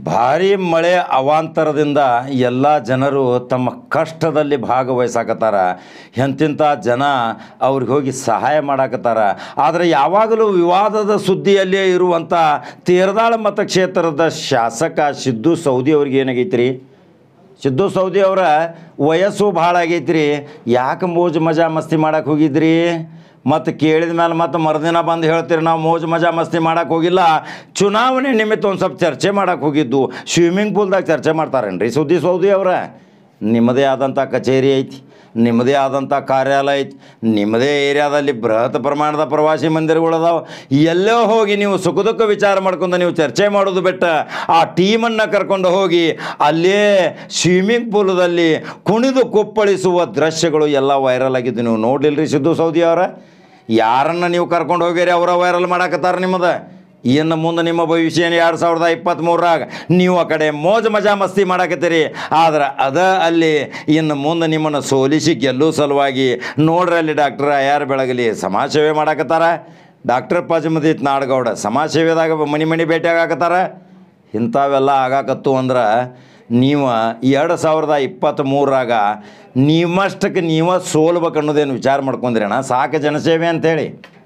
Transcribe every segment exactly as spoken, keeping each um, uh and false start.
ಭಾರಿ ಮಳೆ ಅವಾಂತರದಿಂದ ಎಲ್ಲ ಜನರು ತಮ್ಮ ಕಷ್ಟದಲ್ಲಿ ಭಾಗವಹಿಸಾಕತ್ತಾರ. ಎಂತಿಂಥ ಜನ ಅವ್ರಿಗೆ ಹೋಗಿ ಸಹಾಯ ಮಾಡಾಕತ್ತಾರ. ಆದರೆ ಯಾವಾಗಲೂ ವಿವಾದದ ಸುದ್ದಿಯಲ್ಲೇ ಇರುವಂಥ ತೇರದಾಳ ಮತಕ್ಷೇತ್ರದ ಶಾಸಕ ಸಿದ್ದು ಸೌದಿ ಅವ್ರಿಗೆ ಏನಾಗೈತೆ ರೀ? ಸಿದ್ದು ಸೌದಿ ಅವರ ವಯಸ್ಸು ಭಾಳ ಆಗೈತೆ ರೀ. ಯಾಕೆ ಮೋಜು ಮಜಾ ಮಸ್ತಿ ಮಾಡಕ್ಕೆ ಹೋಗಿದ್ರಿ? ಮತ್ತು ಕೇಳಿದ ಮೇಲೆ ಮತ್ತು ಮರುದಿನ ಬಂದು ಹೇಳ್ತೀರಿ ನಾವು ಮೋಜು ಮಜಾ ಮಸ್ತಿ ಮಾಡೋಕ್ಕೆ ಹೋಗಿಲ್ಲ, ಚುನಾವಣೆ ನಿಮಿತ್ತ ಒಂದು ಸ್ವಲ್ಪ ಚರ್ಚೆ ಮಾಡೋಕ್ಕೆ ಹೋಗಿದ್ದು. ಸ್ವಿಮ್ಮಿಂಗ್ ಪೂಲ್ದಾಗ ಚರ್ಚೆ ಮಾಡ್ತಾರೇನ್ರಿ ಸುದ್ದಿ ಸೌದಿ ಅವರ? ನಿಮ್ಮದೇ ಆದಂಥ ಕಚೇರಿ ಐತಿ, ನಿಮ್ಮದೇ ಆದಂಥ ಕಾರ್ಯಾಲಯ ಐತಿ, ನಿಮ್ಮದೇ ಏರಿಯಾದಲ್ಲಿ ಬೃಹತ್ ಪ್ರಮಾಣದ ಪ್ರವಾಸಿ ಮಂದಿರಗಳದಾವೆ. ಎಲ್ಲೋ ಹೋಗಿ ನೀವು ಸುಖ ದುಃಖ ವಿಚಾರ ಮಾಡ್ಕೊಂಡು ನೀವು ಚರ್ಚೆ ಮಾಡೋದು ಬಿಟ್ಟು ಆ ಟೀಮನ್ನು ಕರ್ಕೊಂಡು ಹೋಗಿ ಅಲ್ಲೇ ಸ್ವಿಮ್ಮಿಂಗ್ ಪೂಲದಲ್ಲಿ ಕುಣಿದು ಕುಪ್ಪಳಿಸುವ ದೃಶ್ಯಗಳು ಎಲ್ಲ ವೈರಲ್ ಆಗಿದ್ದು ನೀವು ನೋಡಲಿಲ್ಲ ಸಿದ್ದು ಸೌದಿ ಅವರ? ಯಾರನ್ನು ನೀವು ಕರ್ಕೊಂಡು ಹೋಗಿರಿ ಅವರ ವೈರಲ್ ಮಾಡಾಕತ್ತಾರೆ ನಿಮ್ಮದು. ಇನ್ನು ಮುಂದೆ ನಿಮ್ಮ ಭವಿಷ್ಯ ಎರಡು ಸಾವಿರದ ಇಪ್ಪತ್ತ್ಮೂರರಾಗ ನೀವು ಆ ಕಡೆ ಮೋಜು ಮಜಾ ಮಸ್ತಿ ಮಾಡಾಕತ್ತೀರಿ. ಆದ್ರೆ ಅದ ಅಲ್ಲಿ ಇನ್ನು ಮುಂದೆ ನಿಮ್ಮನ್ನು ಸೋಲಿಸಿ ಗೆಲ್ಲೋ ಸಲುವಾಗಿ ನೋಡ್ರಲ್ಲಿ ಡಾಕ್ಟರ್ ಯಾರು ಬೆಳಗಲಿ ಸಮಾಜ ಸೇವೆ ಮಾಡಾಕತ್ತಾರ. ಡಾಕ್ಟರ್ ಪಜಮದೀತ್ ನಾಡಗೌಡ ಸಮಾಜ ಸೇವೆದಾಗ ಮನೆ ಮನೆ ಭೇಟಿ ಆಗಾಕತ್ತಾರ. ಇಂಥವೆಲ್ಲ ಆಗಾಕತ್ತು ಅಂದ್ರೆ ನೀವು ಎರಡು ಸಾವಿರದ ಇಪ್ಪತ್ತ್ಮೂರರಾಗ ನಿಮ್ಮಷ್ಟಕ್ಕೆ ನೀವು ಸೋಲ್ಬೇಕು ಅನ್ನೋದೇನು ವಿಚಾರ ಮಾಡ್ಕೊಂಡ್ರಿಣ್ಣ? ಸಾಕು ಜನಸೇವೆ ಅಂಥೇಳಿ.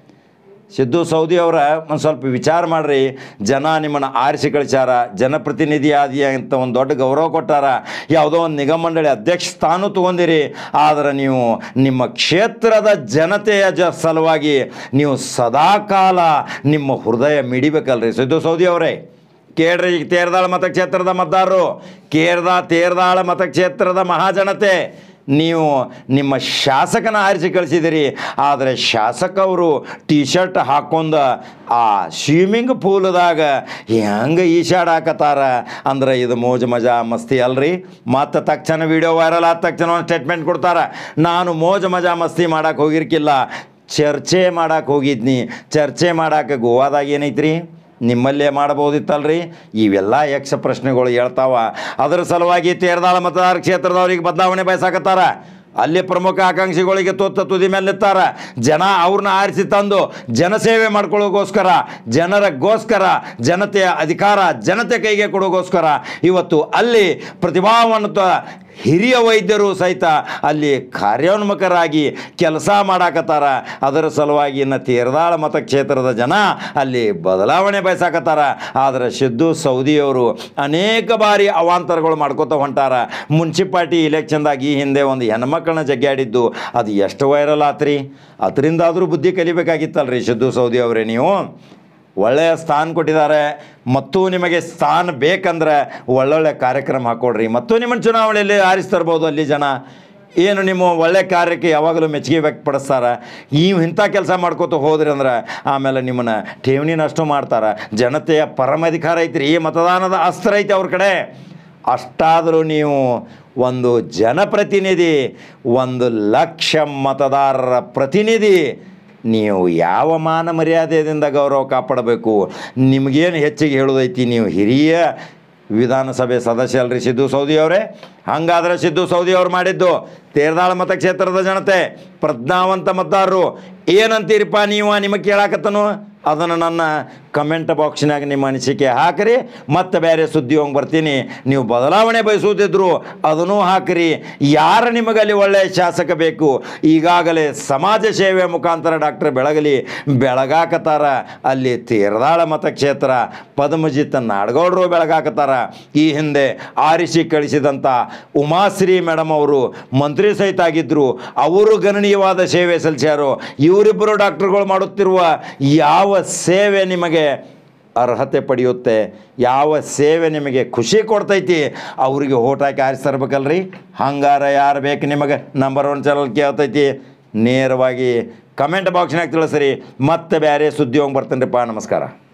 ಸಿದ್ದು ಸೌದಿ ಅವರ ಒಂದು ಸ್ವಲ್ಪ ವಿಚಾರ ಮಾಡಿರಿ. ಜನ ನಿಮ್ಮನ್ನು ಆರಿಸಿ ಕಳಿಸ್ಯಾರ, ಜನಪ್ರತಿನಿಧಿ ಆದಿ ಅಂತ ಒಂದು ದೊಡ್ಡ ಗೌರವ ಕೊಟ್ಟಾರ, ಯಾವುದೋ ಒಂದು ನಿಗಮ ಮಂಡಳಿ ಅಧ್ಯಕ್ಷ ಸ್ಥಾನ ತೊಗೊಂಡಿರಿ. ಆದರೆ ನೀವು ನಿಮ್ಮ ಕ್ಷೇತ್ರದ ಜನತೆಯ ಜ ಸಲುವಾಗಿ ನೀವು ಸದಾಕಾಲ ನಿಮ್ಮ ಹೃದಯ ಮಿಡಿಬೇಕಲ್ರಿ ಸಿದ್ದು ಸೌದಿ ಅವರೇ. ಕೇಳ್ರಿ, ಈಗ ತೇರದಾಳ ಮತಕ್ಷೇತ್ರದ ಮತದಾರರು, ಕೇರಳ ತೇರದಾಳ ಮತಕ್ಷೇತ್ರದ ಮಹಾಜನತೆ, ನೀವು ನಿಮ್ಮ ಶಾಸಕನ ಆರಿಸಿ ಕಳಿಸಿದಿರಿ. ಆದರೆ ಶಾಸಕವರು ಟೀ ಶರ್ಟ್ ಹಾಕ್ಕೊಂಡು ಆ ಸ್ವಿಮ್ಮಿಂಗ್ ಪೂಲ್ದಾಗ ಹೆಂಗೆ ಈಶಾಡಾಕತ್ತಾರ ಅಂದ್ರೆ ಇದು ಮೋಜು ಮಜಾ ಮಸ್ತಿ ಅಲ್ರಿ. ಮತ್ತು ತಕ್ಷಣ ವಿಡಿಯೋ ವೈರಲ್ ಆದ ತಕ್ಷಣ ಒಂದು ಸ್ಟೇಟ್ಮೆಂಟ್ ಕೊಡ್ತಾರೆ, ನಾನು ಮೋಜು ಮಜಾ ಮಸ್ತಿ ಮಾಡೋಕೆ ಹೋಗಿರ್ಕಿಲ್ಲ, ಚರ್ಚೆ ಮಾಡೋಕೆ ಹೋಗಿದ್ನಿ. ಚರ್ಚೆ ಮಾಡೋಕೆ ಗೋವಾದಾಗ ಏನೈತ್ರಿ? ನಿಮ್ಮಲ್ಲೇ ಮಾಡ್ಬೋದಿತ್ತಲ್ರಿ? ಇವೆಲ್ಲ ಯಕ್ಷ ಪ್ರಶ್ನೆಗಳು ಹೇಳ್ತಾವ. ಅದರ ಸಲುವಾಗಿ ತೇರದಾಳ ಮತದಾರ ಕ್ಷೇತ್ರದವ್ರಿಗೆ ಬದಲಾವಣೆ ಬಯಸಾಕತ್ತಾರ. ಅಲ್ಲಿ ಪ್ರಮುಖ ಆಕಾಂಕ್ಷಿಗಳಿಗೆ ತುತ್ತ ತುದಿ ಮೇಲೆ ನಿಂತಾರ. ಜನ ಅವ್ರನ್ನ ಆರಿಸಿ ತಂದು ಜನಸೇವೆ ಮಾಡ್ಕೊಳ್ಳೋಗೋಸ್ಕರ, ಜನರಿಗೋಸ್ಕರ, ಜನತೆಯ ಅಧಿಕಾರ ಜನತೆ ಕೈಗೆ ಕೊಡೋಗೋಸ್ಕರ ಇವತ್ತು ಅಲ್ಲಿ ಪ್ರತಿಭಾವಂತ ಹಿರಿಯ ವೈದ್ಯರು ಸಹಿತ ಅಲ್ಲಿ ಕಾರ್ಯೋನ್ಮುಖರಾಗಿ ಕೆಲಸ ಮಾಡಾಕತ್ತಾರ. ಅದರ ಸಲುವಾಗಿ ಇನ್ನು ತೇರದಾಳ ಮತಕ್ಷೇತ್ರದ ಜನ ಅಲ್ಲಿ ಬದಲಾವಣೆ ಬಯಸಾಕತ್ತಾರ. ಆದರೆ ಸಿದ್ದು ಸೌದಿಯವರು ಅನೇಕ ಬಾರಿ ಅವಾಂತರಗಳು ಮಾಡ್ಕೋತ ಹೊಂಟಾರ. ಮುನ್ಸಿಪಾಲ್ಟಿ ಇಲೆಕ್ಷನ್ದಾಗ ಈ ಹಿಂದೆ ಒಂದು ಹೆಣ್ಮಕ್ಳನ್ನ ಜಗ್ಗಾಡಿದ್ದು ಅದು ಎಷ್ಟು ವೈರಲ್ ಆತ್ರಿ. ಅದರಿಂದಾದರೂ ಬುದ್ಧಿ ಕಲಿಬೇಕಾಗಿತ್ತಲ್ರಿ ಸಿದ್ದು ಸೌದಿ ಅವರೇ. ನೀವು ಒಳ್ಳೆಯ ಸ್ಥಾನ ಕೊಟ್ಟಿದ್ದಾರೆ, ಮತ್ತು ನಿಮಗೆ ಸ್ಥಾನ ಬೇಕಂದ್ರೆ ಒಳ್ಳೊಳ್ಳೆ ಕಾರ್ಯಕ್ರಮ ಹಾಕ್ಕೊಡ್ರಿ, ಮತ್ತು ನಿಮ್ಮನ್ನು ಚುನಾವಣೆಯಲ್ಲಿ ಆರಿಸ್ತರ್ಬೋದು. ಅಲ್ಲಿ ಜನ ಏನು ನಿಮ್ಮ ಒಳ್ಳೆ ಕಾರ್ಯಕ್ಕೆ ಯಾವಾಗಲೂ ಮೆಚ್ಚುಗೆ ವ್ಯಕ್ತಪಡಿಸ್ತಾರೆ. ಈ ಇಂಥ ಕೆಲಸ ಮಾಡ್ಕೋತ ಹೋದ್ರಿ ಅಂದ್ರೆ ಆಮೇಲೆ ನಿಮ್ಮನ್ನು ಠೇವಣಿನಷ್ಟು ಮಾಡ್ತಾರೆ. ಜನತೆಯ ಪರಮಾಧಿಕಾರ ಐತ್ರಿ, ಈ ಮತದಾನದ ಅಸ್ತ್ರ ಐತಿ ಅವ್ರ ಕಡೆ. ಅಷ್ಟಾದರೂ ನೀವು ಒಂದು ಜನಪ್ರತಿನಿಧಿ, ಒಂದು ಲಕ್ಷ ಮತದಾರರ ಪ್ರತಿನಿಧಿ, ನೀವು ಯಾವ ಮಾನ ಮರ್ಯಾದೆಯಿಂದ ಗೌರವ ಕಾಪಾಡಬೇಕು? ನಿಮಗೇನು ಹೆಚ್ಚಿಗೆ ಹೇಳೋದೈತಿ? ನೀವು ಹಿರಿಯ ವಿಧಾನಸಭೆ ಸದಸ್ಯ ಅಲ್ರಿ ಸಿದ್ದು ಸೌದಿ ಅವರೇ. ಹಾಗಾದ್ರೆ ಸಿದ್ದು ಸೌದಿ ಅವ್ರು ಮಾಡಿದ್ದು ತೇರದಾಳ ಮತಕ್ಷೇತ್ರದ ಜನತೆ ಪ್ರಜ್ಞಾವಂತ ಮತದಾರರು ಏನಂತೀರಿಪ್ಪ ನೀವು? ನಿಮಗೆ ಕೇಳಾಕತ್ತನು ಅದನ್ನು ನನ್ನ ಕಮೆಂಟ್ ಬಾಕ್ಸ್ನಾಗ ನಿಮ್ಮ ಅನಿಸಿಕೆ ಹಾಕಿರಿ. ಮತ್ತು ಬೇರೆ ಸುದ್ದಿ ಹೋಗಿ ಬರ್ತೀನಿ. ನೀವು ಬದಲಾವಣೆ ಬಯಸುತ್ತಿದ್ರು ಅದನ್ನೂ ಹಾಕಿರಿ. ಯಾರು ನಿಮಗಲ್ಲಿ ಒಳ್ಳೆಯ ಶಾಸಕ ಬೇಕು? ಈಗಾಗಲೇ ಸಮಾಜ ಸೇವೆ ಮುಖಾಂತರ ಡಾಕ್ಟರ್ ಬೆಳಗಲಿ ಬೆಳಗಾಕತ್ತಾರ. ಅಲ್ಲಿ ತೇರದಾಳ ಮತಕ್ಷೇತ್ರ ಪದ್ಮಜಿತ್ ನಾಡಗೌಡರು ಬೆಳಗಾಕತ್ತಾರ. ಈ ಹಿಂದೆ ಆರಿಸಿ ಕಳಿಸಿದಂಥ ಉಮಾಶ್ರೀ ಮೇಡಮ್ ಅವರು ಮಂತ್ರಿ ಸಹಿತ ಆಗಿದ್ದರು. ಅವರು ಗಣನೀಯವಾದ ಸೇವೆ ಸಲ್ಲಿಸ್ಯಾರು. ಇವರಿಬ್ಬರು ಡಾಕ್ಟರ್ಗಳು ಮಾಡುತ್ತಿರುವ ಯಾವ ಸೇವೆ ನಿಮಗೆ ಅರ್ಹತೆ ಪಡೆಯುತ್ತೆ, ಯಾವ ಸೇವೆ ನಿಮಗೆ ಖುಷಿ ಕೊಡ್ತೈತಿ, ಅವರಿಗೆ ಓಟ್ ಹಾಕಿ ಆರಿಸ್ತರ್ಬೇಕಲ್ರಿ. ಹಂಗಾರ ಯಾರು ಬೇಕು ನಿಮಗೆ? ನಂಬರ್ ಒನ್ ಚಾನಲ್ ಕೇಳ್ತೈತಿ, ನೇರವಾಗಿ ಕಮೆಂಟ್ ಬಾಕ್ಸ್ನಾಗ ತಿಳಿಸ್ರಿ. ಮತ್ತೆ ಬೇರೆ ಸುದ್ದಿ ಹೋಗಿ ಬರ್ತೀನಿ ರೀ. ನಮಸ್ಕಾರ.